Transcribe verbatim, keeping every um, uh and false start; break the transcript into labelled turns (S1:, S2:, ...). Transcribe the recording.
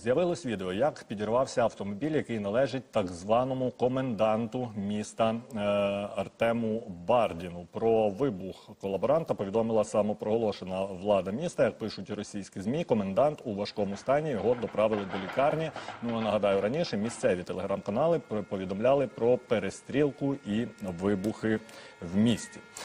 S1: З'явилось відео, як підірвався автомобіль, який належить так званому коменданту міста е, Артему Бардіну. Про вибух колаборанта повідомила самопроголошена влада міста. Як пишуть російські ЗМІ, комендант у важкому стані, його доправили до лікарні. Ну, нагадаю, раніше місцеві телеграм-канали повідомляли про перестрілку і вибухи в місті.